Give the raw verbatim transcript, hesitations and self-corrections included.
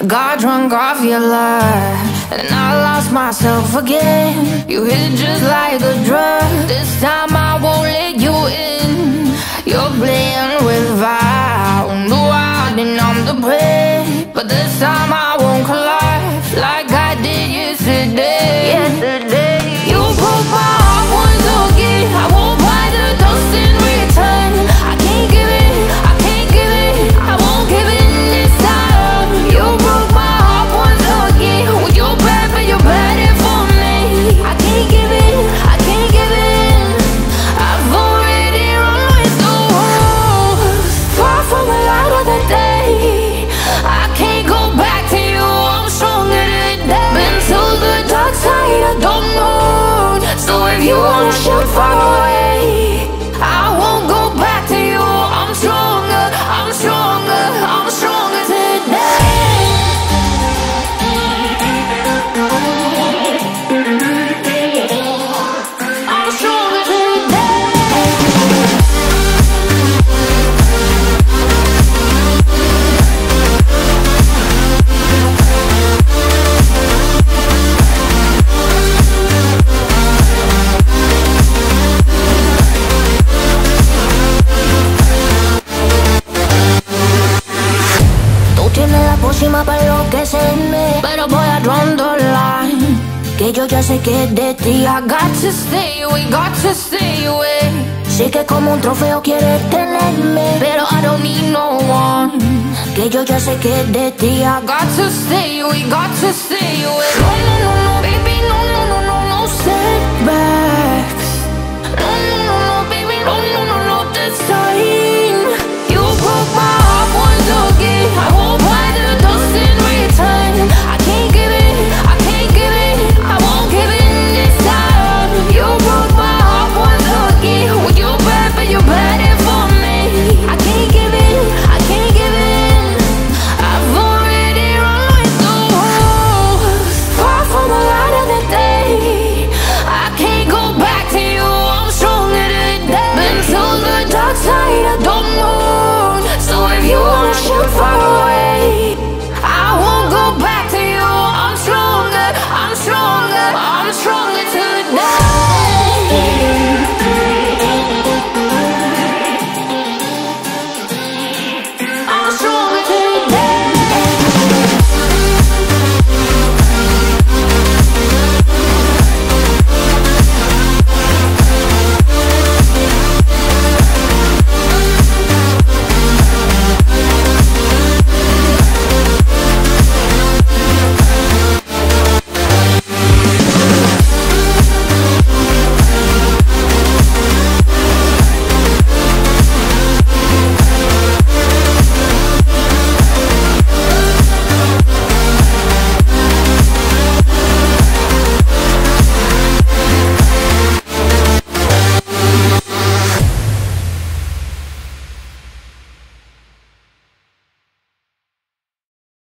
Got drunk off your love, and I lost myself again. You hit just like a drug. This time I won't let you in. You're playing with fire. No, I didn't I'm the prey, but this time I won't collide like I did yesterday. Yesterday, you broke my heart once again. I won't buy the dust in return. I can't give it, I can't give it, I won't give it this time. You broke my heart once again. Well, you're bad, but you're bad it for me. I can't give it, I can't give it. I've already run with the wolves, far from the light of the day. I can't go back to you, I'm stronger today. Been to the dark side, I don't know. So if you wanna shoot far away, I won't go back to you. I'm stronger, I'm stronger, I'm stronger today. I'm stronger today. Tú tienes la pócima para enloquecerme, pero voy a draw the line, que yo ya sé que es de ti. I got to stay away, got to stay away. Sí que como un trofeo quieres tenerme, pero I don't need no one, que yo ya sé que es de ti. I got to stay away, got to stay away. No, no, no,